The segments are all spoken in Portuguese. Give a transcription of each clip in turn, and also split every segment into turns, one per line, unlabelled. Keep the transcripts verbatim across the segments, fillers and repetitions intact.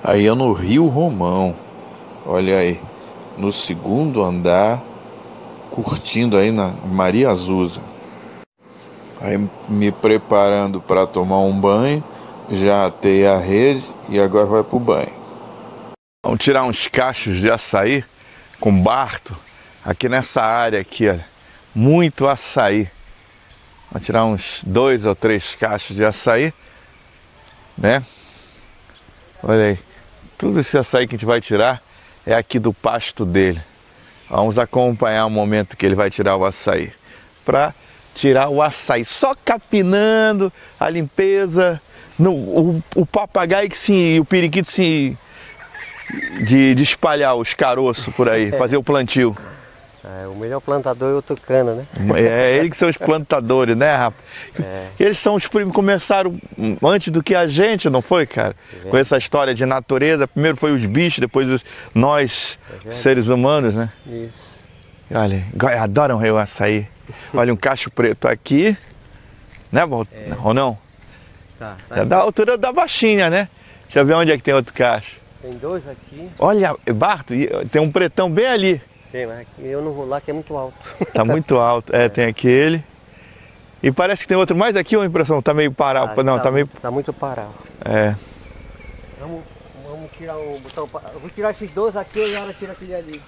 Aí é no Rio Romão. Olha aí, no segundo andar, curtindo aí na Maria Azusa. Aí me preparando para tomar um banho. Já atei a rede e agora vai pro banho. Vamos tirar uns cachos de açaí com Barto. Aqui nessa área aqui, olha. Muito açaí. Vamos tirar uns dois ou três cachos de açaí, né? Olha aí. Tudo esse açaí que a gente vai tirar é aqui do pasto dele. Vamos acompanhar o momento que ele vai tirar o açaí. Para tirar o açaí, só capinando a limpeza. No, o, o papagaio que se, o periquito se, de, de espalhar os caroços por aí, fazer o plantio.
É, o melhor plantador é o tucano, né?
É, eles que são os plantadores, né, rapaz? É. Eles são os primos, começaram antes do que a gente, não foi, cara? É. Com essa história de natureza, primeiro foi os bichos, depois os, nós, é seres humanos, né?
Isso.
Olha, adoram o açaí. Olha, um cacho preto aqui, né, é. Ou não?
Tá, tá.
É da altura da baixinha, né? Deixa eu ver onde é que tem outro cacho.
Tem dois aqui.
Olha, Barto, tem um pretão bem ali.
Tem, mas eu não vou lá que é muito alto.
Tá muito alto, é, é, tem aquele. E parece que tem outro mais aqui, ou a impressão? Tá meio parado? Ah, não, tá, tá meio...
Tá muito parado.
É.
Vamos, vamos tirar o botão... Eu vou tirar esses dois aqui e ela tira aquele ali.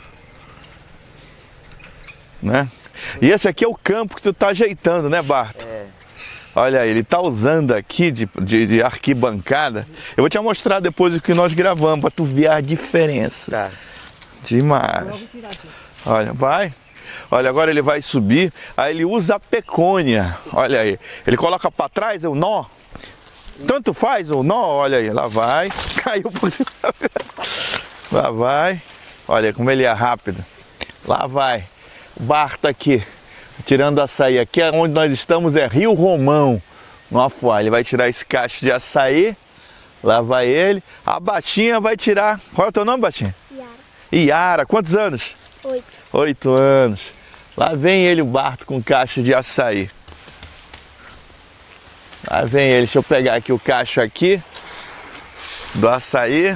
Né? E esse aqui é o campo que tu tá ajeitando, né, Barto?
É.
Olha aí, ele tá usando aqui de, de, de arquibancada. Eu vou te mostrar depois o que nós gravamos, pra tu ver a diferença.
Tá.
Demais. Olha, vai. Olha, agora ele vai subir. Aí ele usa a pecônia. Olha aí. Ele coloca para trás o nó. Tanto faz o nó. Olha aí. Lá vai. Caiu por cima. Lá vai. Olha como ele é rápido. Lá vai. O Barto aqui. Tirando açaí. Aqui é onde nós estamos. É Rio Romão. No Afuá. Ele vai tirar esse cacho de açaí. Lá vai ele. A Batinha vai tirar. Qual é o teu nome, Batinha? Iara, quantos anos?
Oito.
Oito anos. Lá vem ele, o Barto, com caixa de açaí. Lá vem ele. Deixa eu pegar aqui o cacho aqui do açaí.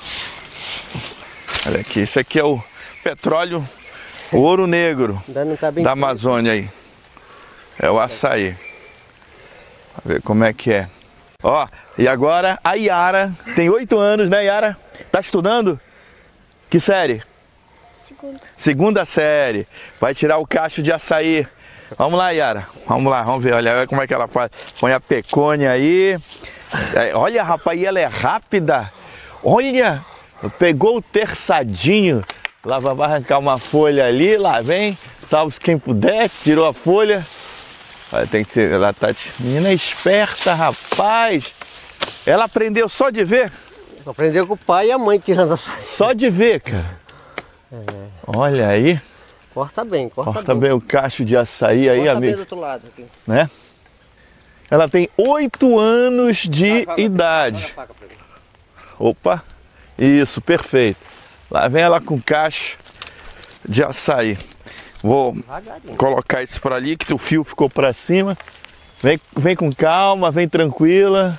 Olha aqui, isso aqui é o petróleo, o ouro negro
tá bem da
Amazônia aí. É o açaí. Vamos ver como é que é. Ó, e agora a Iara, tem oito anos, né, Iara? Tá estudando? Que série?
Segunda.
Segunda série. Vai tirar o cacho de açaí. Vamos lá, Iara. Vamos lá, vamos ver. Olha como é que ela faz. Põe a pecônia aí. É, olha, rapaz, ela é rápida. Olha, pegou o terçadinho. Lá vai arrancar uma folha ali. Lá vem. Salve quem puder. Tirou a folha. Olha, tem que ter. Ela tá. Menina esperta, rapaz. Ela aprendeu só de ver.
Aprendeu com o pai e a mãe tirando açaí.
Só de ver, cara. É. Olha aí.
Corta bem, corta,
corta
bem.
bem o cacho de açaí aí,
corta
amigo.
Bem do outro lado aqui.
Né? Ela tem oito anos de ah, idade. Faca, faca Opa. Isso, perfeito. Lá vem ela com cacho de açaí. Vou colocar isso para ali, que o fio ficou para cima. Vem, vem com calma, vem tranquila.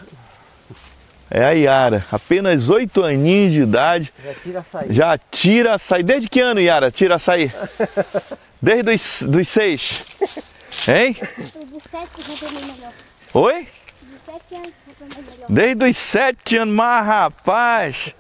É a Iara, apenas oito aninhos de idade.
Já tira açaí.
Já tira açaí. Desde que ano, Iara, tira açaí? Desde os dos seis. Hein?
Dos sete já tô melhor.
Oi?
Dos sete anos já tô melhor.
Desde os sete anos, mas rapaz.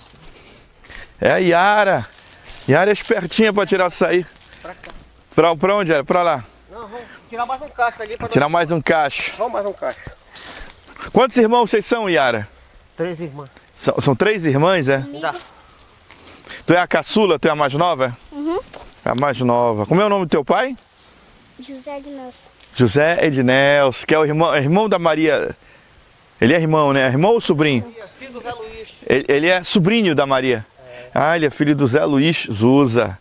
É a Iara. Iara é espertinha para tirar açaí.
Pra cá.
Pra, pra onde é? Pra lá.
Não, vamos tirar mais um cacho ali. Pra
tirar nós... mais um cacho.
Vamos mais um cacho.
Quantos irmãos vocês são, Iara?
Três irmãs.
São, são três irmãs, é?
Dá.
Tu é a caçula, tu é a mais nova?
Uhum.
A mais nova. Como é o nome do teu pai?
José Ednelson.
José Ednelson, que é o irmão, irmão da Maria. Ele é irmão, né? Irmão ou sobrinho?
Ele é filho do Zé Luiz.
Ele, ele é sobrinho da Maria? É. Ah, ele é filho do Zé Luiz Zusa.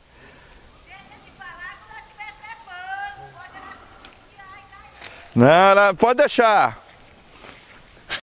Não, não, pode deixar.